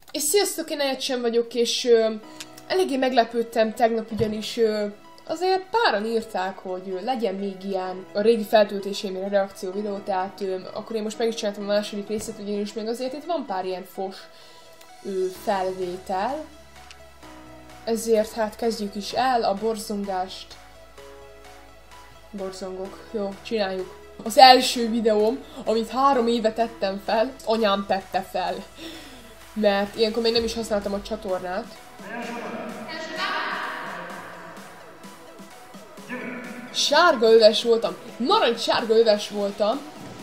És sziasztok, én Egyen vagyok, és eléggé meglepődtem tegnap, ugyanis azért páran írták, hogy legyen még ilyen a régi feltöltésémre reakció videó, tehát akkor én most meg is csináltam a második részét, ugyanis még azért itt van pár ilyen fos felvétel. Ezért hát kezdjük is el a borzongást. Borzongok. Jó, csináljuk. Az első videóm, amit 3 éve tettem fel, anyám tette fel. Mert ilyenkor még nem is használtam a csatornát. Sárga öves voltam. Narancssárga öves voltam.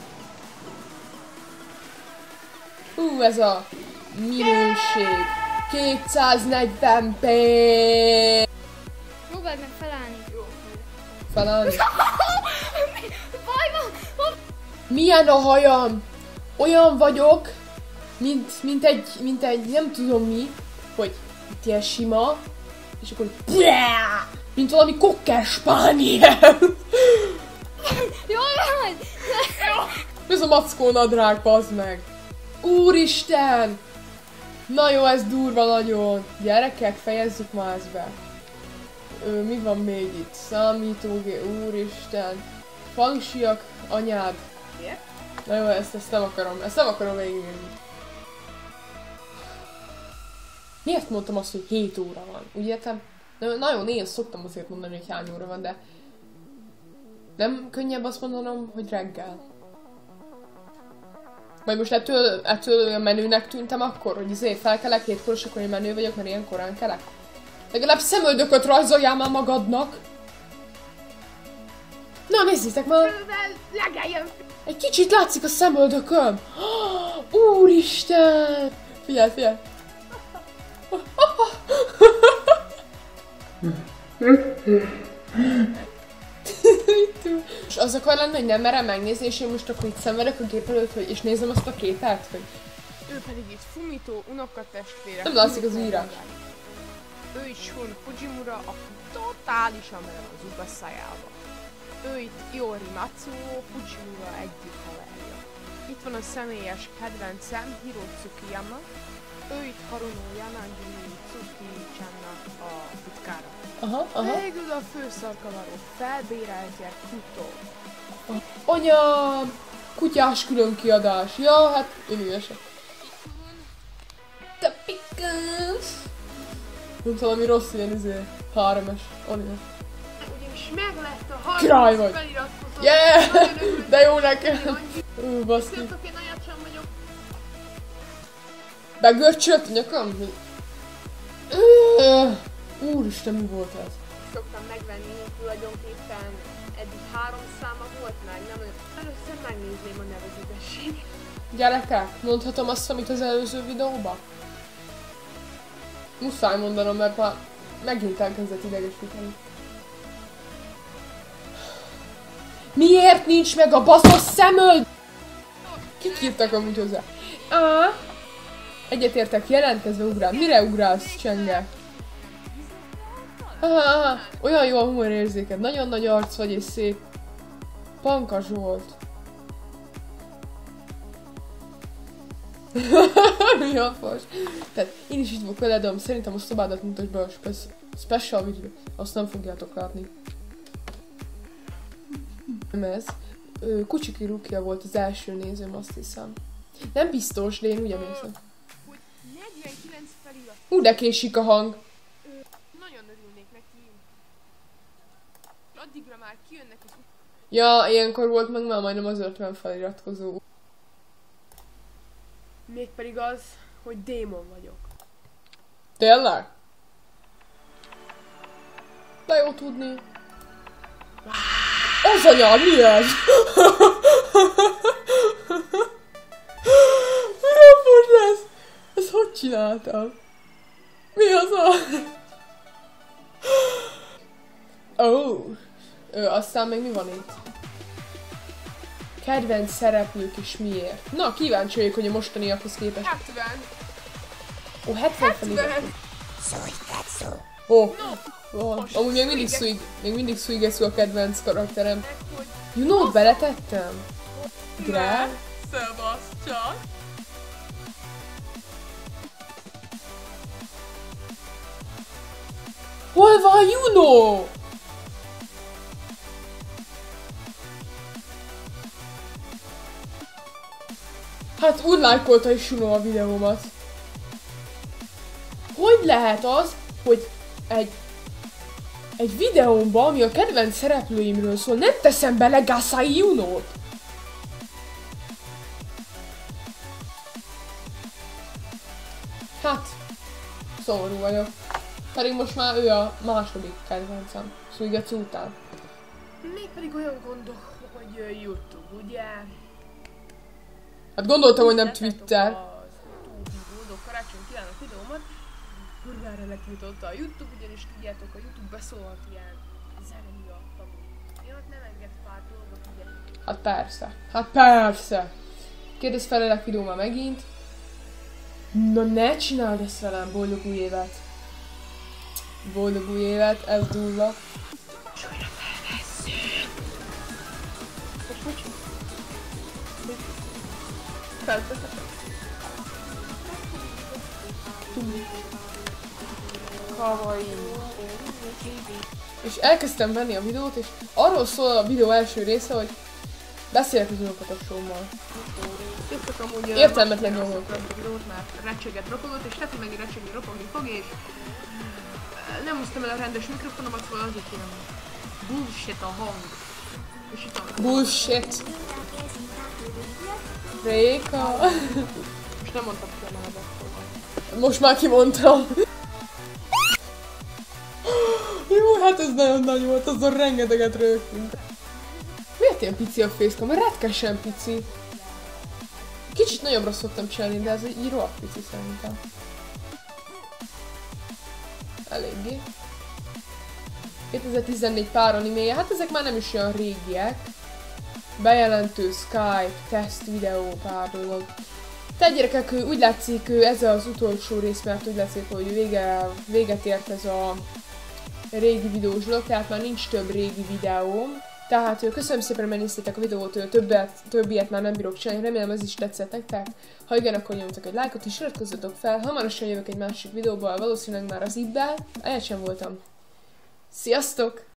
Ez a minőség. 240p. Próbáld meg felállni. Felállni? Baj van! Milyen a hajam? Olyan vagyok, mint egy nem tudom mi, hogy itt ilyen sima, és akkor mint valami cocker spaniel. Jól van! Ez a mackó nadrág, bazd meg. Úristen! Na jó, ez durva nagyon. Gyerekek, fejezzük már ezt be. Mi van még itt? Számítógép, úristen. Fangsiak, anyád. Na jó, ezt nem akarom. Ezt nem akarom végignézni. Miért mondtam azt, hogy 7 óra van? Úgy értem? Nagyon én szoktam azért mondani, hogy hány óra van, de nem könnyebb azt mondanom, hogy reggel. Vagy most ettől olyan menőnek tűntem akkor, hogy azért felkelek 7-kor, és akkor én menő vagyok, mert ilyen korán kelek. Legalább szemöldököt rajzoljál már magadnak! Na, nézzétek már! Egy kicsit látszik a szemöldököm! Úristen! Figyelj, figyelj! És az akar lenni, hogy nem merem megnézni, és én most akkor itt szenvedek a gép előtt, és nézem azt a képet, hogy... Ő pedig itt Fumito unokatestvére. Nem látszik az írás. Ő is Shun Fujimura, aki totálisan bele az ugaszájába. Ő itt Iori Matsuo, Fujimura egyik haverja. Itt van a személyes kedvencem, Hiro Tsukiyama. Ő itt Haruno Yanagi Tsuki-channak a titkára. Aha. Végül a főszarkavaró felbéreltje Kuto. Anyám! Kutyás külön kiadás. Ja, hát én ügyesek. Te pikás! Mint valami rossz ilyen 3-es anime. Ugyanis meg lett a Király 30 vagy. feliratkozó. Yeah! De jó nekem! Baszki. Sziasztok, én Nagyacsan vagyok. Begörcsölt a nyakam? Úristen, mi volt ez? Szoktam megvenni, tulajdonképpen eddig 3 száma volt meg, nem olyan. Először megnézném a neveződességet. Gyerekek, mondhatom azt, amit az előző videóban? Muszáj mondanom, mert már megint elkezdett idegesíteni. Miért nincs meg a baszos szemöld? Kik írtak amúgy hozzá? Egyetértek, jelentkezve ugrál. Mire ugrálsz, csenge? Olyan jó a humorérzéked. Nagyon nagy arc vagy és szép. Panka Zsolt. Mi a fos? Tehát én is itt vagyok veled, de szerintem a szobádat mutasd be a special video. Azt nem fogjátok látni. Nem ez. Kucsiki Rukia volt az első nézőm, azt hiszem. Nem biztos, de én úgy emlékszem. 49 felirat. De késik a hang. Nagyon örülnék neki. Addigra már kijönnek az Ja, ilyenkor volt meg már majdnem az 50 feliratkozó. Mégpedig az, hogy démon vagyok. Tényleg? De jó tudni. Az anyád, mi ez? Mi a fos lesz? Ezt hogy csináltam? Mi az a... Aztán még mi van itt? Kedvenc szereplők és miért? Na, kíváncsi vagyok, hogy a mostaniakhoz képest. 70. 70 felirat. Amúgy még mindig Suigetsu a kedvenc karakterem. You know, beletettem? Grál? Sebastian. Hol van Juno? Hát úgy lájkolta is Juno a videómat. Hogy lehet az, hogy egy videómban, ami a kedvenc szereplőimről szól, nem teszem bele Gasai Junót? Hát, szomorú vagyok. Pedig most már ő a második kedvencem, Suigetsu után. Mégpedig olyan gondok, hogy YouTube, ugye? Hát gondoltam, hogy nem Twitter. Az utóbbi boldog karácsony kívánok videómat kurvára letiltotta a YouTube, ugyanis tudjátok, a YouTube beszólalt ilyen zene miatt, ami miatt nem enged pár dolgot, ugye? Hát persze. Hát persze. Kérdezz felelek videóma megint. Na ne csináld ezt velem, boldog új évet. Boldog új évet, ez dulla. És újra felvesszük! Hogy? Felvesszük. Kawaii. És elkezdtem venni a videót, és arról szól a videó első része, hogy beszélek az unokatesómmal. Jöttek amúgy értelmetlen nyomok. A videót már recseget ropogott, és Teti megint recsegni ropogni fog, és nem hoztam el a rendes mikrofonomat, szóval azért kérem, bullshit a hang. És itt a... Bullshit. Réka. Most nem mondtam ki a nevedet. Most már kimondtam. Jó, hát ez nagyon nagy volt, azon rengeteget rögtünk. Miért ilyen pici a facecam? Retkesen pici. Kicsit nagyobbra szoktam csinálni, de ez így rohadt pici szerintem. Eléggé. 2014 pár animéje, hát ezek már nem is olyan régiek. Bejelentő, Skype, teszt videó, pár dolog. Tehát gyerekek, úgy látszik, ez az utolsó rész, mert úgy látszik, hogy véget ért ez a régi videós dolog, tehát már nincs több régi videóm. Tehát köszönöm szépen, hogy megnéztétek a videót, többiet már nem bírok csinálni, remélem ez is tetszett nektek. Ha igen, akkor nyomjatok egy lájkot és iratkozzatok fel, hamarosan jövök egy másik videóval, valószínűleg már az ibbel. Egyet sem voltam. Sziasztok!